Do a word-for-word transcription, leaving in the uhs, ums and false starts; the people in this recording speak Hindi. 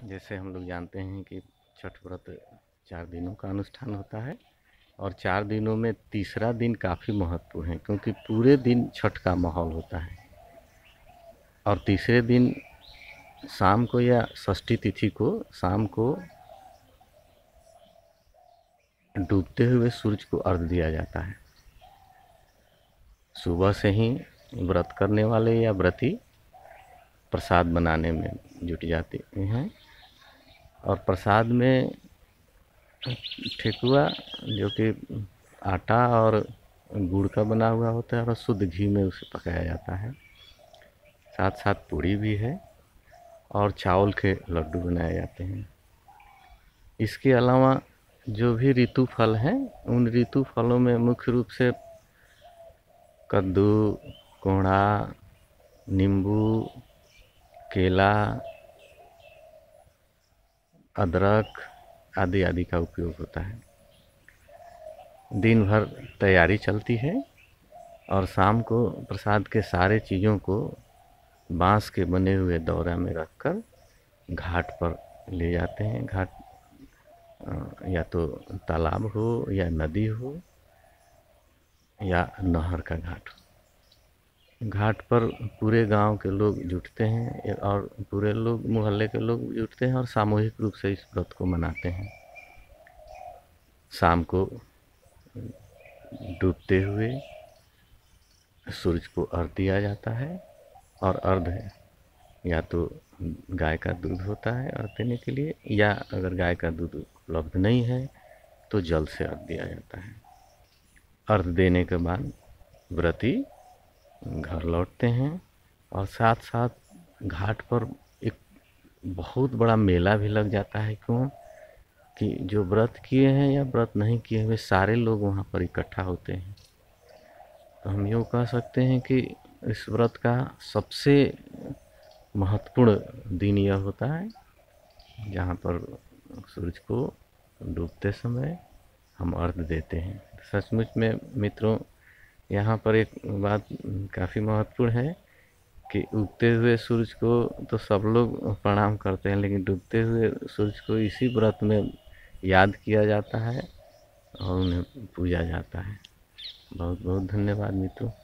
जैसे हम लोग जानते हैं कि छठ व्रत चार दिनों का अनुष्ठान होता है और चार दिनों में तीसरा दिन काफ़ी महत्वपूर्ण है क्योंकि पूरे दिन छठ का माहौल होता है। और तीसरे दिन शाम को या षष्ठी तिथि को शाम को डूबते हुए सूरज को अर्घ्य दिया जाता है। सुबह से ही व्रत करने वाले या व्रती प्रसाद बनाने में जुट जाते हैं और प्रसाद में ठेकुआ जो कि आटा और गुड़ का बना हुआ होता है और शुद्ध घी में उसे पकाया जाता है। साथ साथ पूड़ी भी है और चावल के लड्डू बनाए जाते हैं। इसके अलावा जो भी ऋतु फल हैं उन ऋतु फलों में मुख्य रूप से कद्दू, कोहड़ा, नींबू, केला, अदरक आदि आदि का उपयोग होता है। दिन भर तैयारी चलती है और शाम को प्रसाद के सारे चीज़ों को बांस के बने हुए दौरा में रखकर घाट पर ले जाते हैं। घाट या तो तालाब हो या नदी हो या नहर का घाट हो। घाट पर पूरे गांव के लोग जुटते हैं और पूरे लोग मोहल्ले के लोग जुटते हैं और सामूहिक रूप से इस व्रत को मनाते हैं। शाम को डूबते हुए सूरज को अर्घ्य दिया जाता है और अर्घ्य या तो गाय का दूध होता है अर्घ्य देने के लिए या अगर गाय का दूध उपलब्ध नहीं है तो जल से अर्घ्य दिया जाता है। अर्घ्य देने के बाद व्रती घर लौटते हैं और साथ साथ घाट पर एक बहुत बड़ा मेला भी लग जाता है। क्यों कि जो व्रत किए हैं या व्रत नहीं किए हुए सारे लोग वहाँ पर इकट्ठा होते हैं। तो हम यूँ कह सकते हैं कि इस व्रत का सबसे महत्वपूर्ण दिन यह होता है जहाँ पर सूरज को डूबते समय हम अर्घ्य देते हैं। सचमुच में मित्रों यहाँ पर एक बात काफ़ी महत्वपूर्ण है कि उगते हुए सूरज को तो सब लोग प्रणाम करते हैं लेकिन डूबते हुए सूरज को इसी व्रत में याद किया जाता है और उन्हें पूजा जाता है। बहुत बहुत धन्यवाद मित्रों।